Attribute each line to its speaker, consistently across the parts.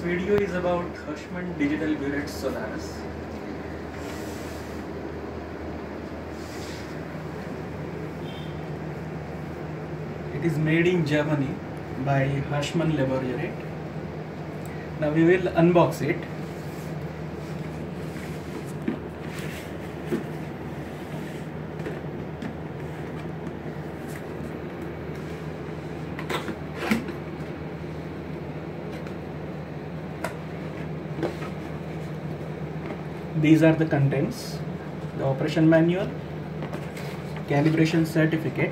Speaker 1: video is about Hirschmann Digital Burette Solaris. It is made in Germany by Hirschmann Laboratorate. Now we will unbox it. These are the contents: the operation manual, calibration certificate,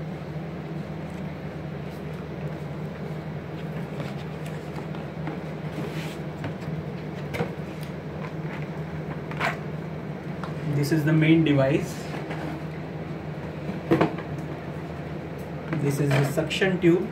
Speaker 1: this is the main device, this is the suction tube,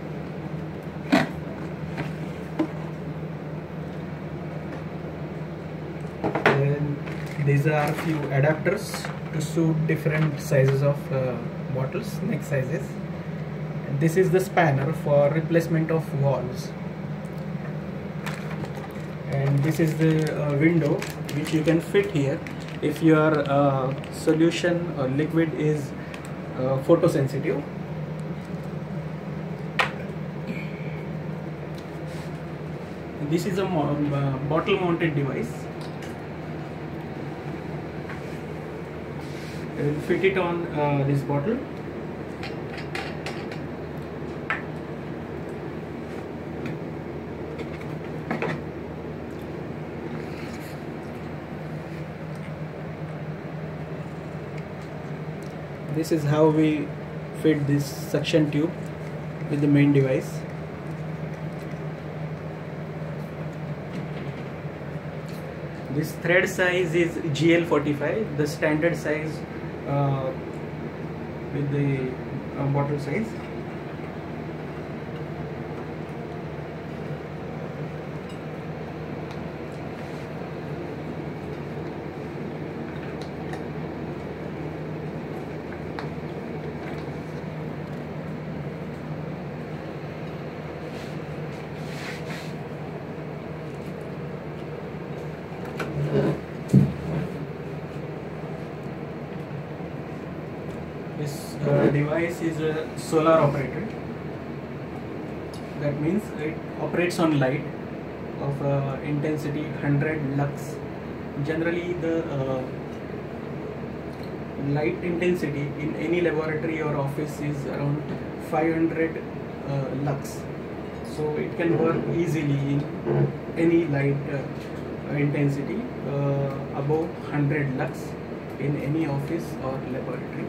Speaker 1: and these are a few adapters to suit different sizes of bottles, neck sizes. And this is the spanner for replacement of valves, and this is the window which you can fit here if your solution or liquid is photosensitive. This is a bottle mounted device. I will fit it on this bottle. This is how we fit this suction tube with the main device. This thread size is GL45, the standard size with the bottle size. This device is solar operated. That means it operates on light of intensity 100 lux. Generally the light intensity in any laboratory or office is around 500 lux. So it can work easily in any light intensity above 100 lux in any office or laboratory.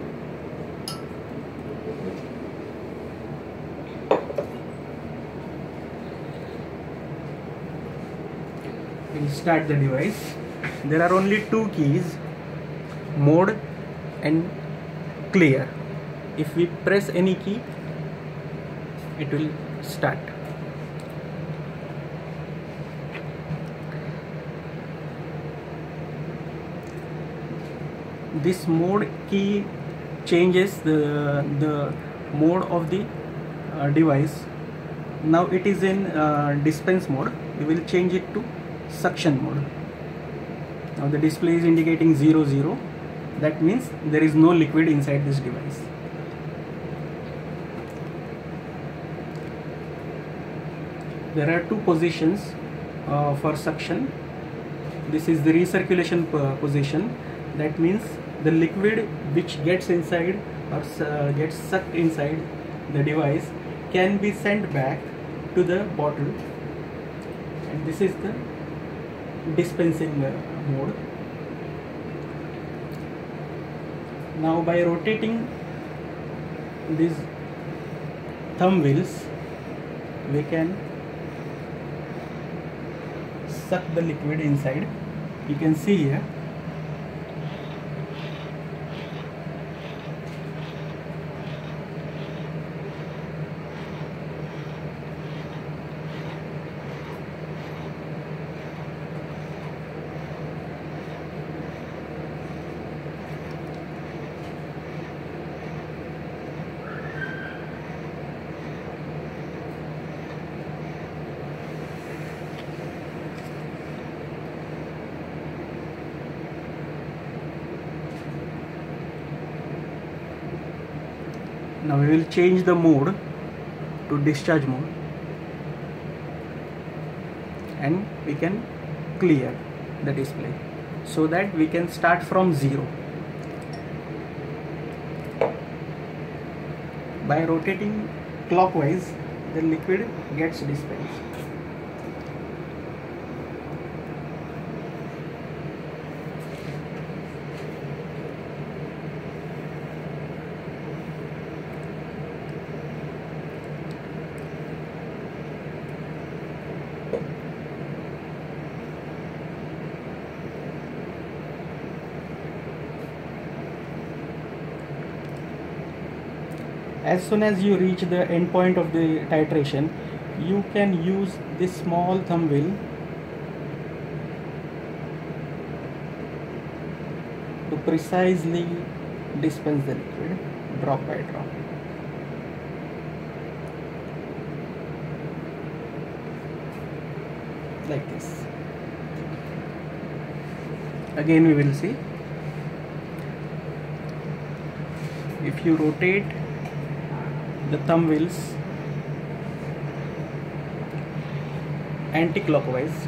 Speaker 1: We'll start the device. There are only two keys, mode and clear. If we press any key, it will start. This mode key changes the mode of the device. Now it is in dispense mode. We will change it to suction mode. Now the display is indicating 00. That means there is no liquid inside this device. There are two positions for suction. This is the recirculation position. That means the liquid which gets inside or gets sucked inside the device can be sent back to the bottle, and this is the dispensing mode. Now by rotating these thumb wheels, we can suck the liquid inside. You can see here. Now we will change the mode to discharge mode, and we can clear the display so that we can start from 0. By rotating clockwise, the liquid gets dispensed. As soon as you reach the end point of the titration, you can use this small thumb wheel to precisely dispense the liquid drop by drop. Like this. Again we will see, if you rotate the thumb wheels anti-clockwise,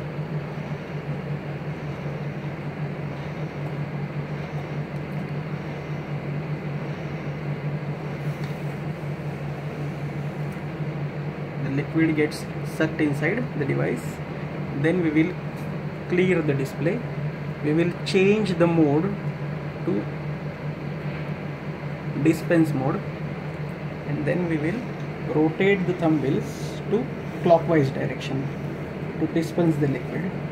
Speaker 1: the liquid gets sucked inside the device. Then we will clear the display. We will change the mode to dispense mode, and then we will rotate the thumb wheels to clockwise direction to dispense the liquid.